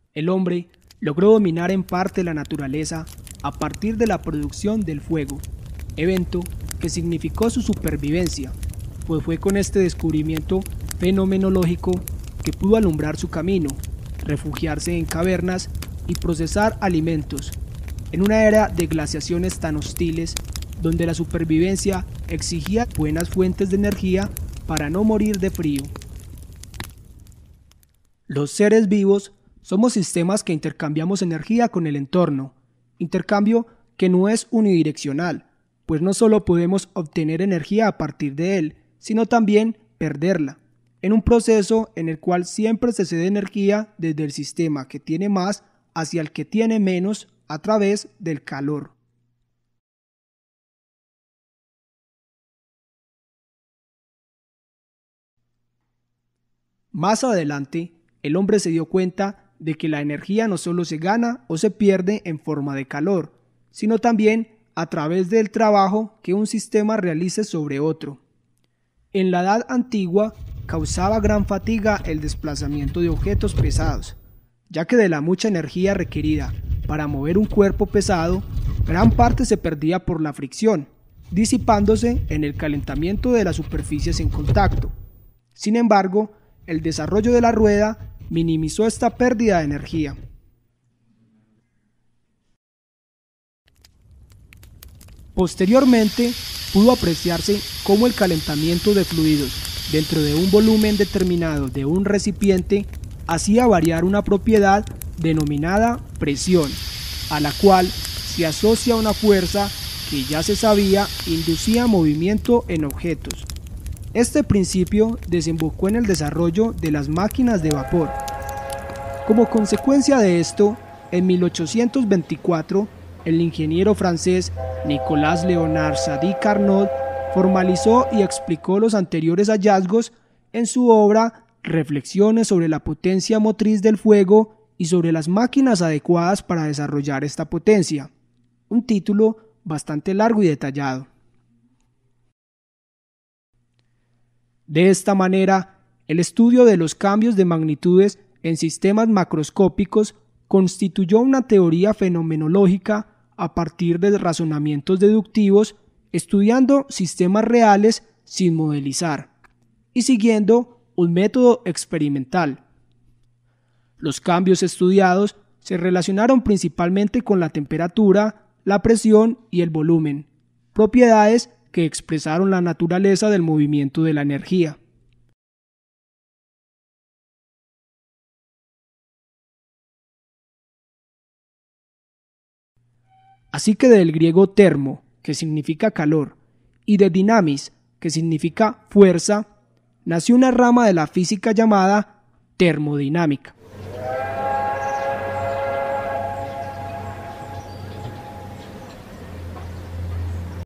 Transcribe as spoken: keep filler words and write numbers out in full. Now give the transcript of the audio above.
El hombre logró dominar en parte la naturaleza a partir de la producción del fuego, evento que significó su supervivencia, pues fue con este descubrimiento fenomenológico que pudo alumbrar su camino, refugiarse en cavernas y procesar alimentos, en una era de glaciaciones tan hostiles donde la supervivencia exigía buenas fuentes de energía para no morir de frío. Los seres vivos somos sistemas que intercambiamos energía con el entorno, intercambio que no es unidireccional, pues no solo podemos obtener energía a partir de él, sino también perderla, en un proceso en el cual siempre se cede energía desde el sistema que tiene más hacia el que tiene menos a través del calor. Más adelante, el hombre se dio cuenta de que la energía no solo se gana o se pierde en forma de calor, sino también a través del trabajo que un sistema realice sobre otro. En la Edad Antigua causaba gran fatiga el desplazamiento de objetos pesados, ya que de la mucha energía requerida para mover un cuerpo pesado, gran parte se perdía por la fricción, disipándose en el calentamiento de las superficies en contacto. Sin embargo, el desarrollo de la rueda minimizó esta pérdida de energía. Posteriormente, pudo apreciarse cómo el calentamiento de fluidos dentro de un volumen determinado de un recipiente hacía variar una propiedad denominada presión, a la cual se asocia una fuerza que ya se sabía inducía movimiento en objetos. Este principio desembocó en el desarrollo de las máquinas de vapor. Como consecuencia de esto, en mil ochocientos veinticuatro, el ingeniero francés Nicolas Léonard Sadi Carnot formalizó y explicó los anteriores hallazgos en su obra Reflexiones sobre la potencia motriz del fuego y sobre las máquinas adecuadas para desarrollar esta potencia, un título bastante largo y detallado. De esta manera, el estudio de los cambios de magnitudes en sistemas macroscópicos constituyó una teoría fenomenológica a partir de razonamientos deductivos, estudiando sistemas reales sin modelizar y siguiendo un método experimental. Los cambios estudiados se relacionaron principalmente con la temperatura, la presión y el volumen, propiedades que expresaron la naturaleza del movimiento de la energía. Así que del griego termo, que significa calor, y de dynamis, que significa fuerza, nació una rama de la física llamada termodinámica.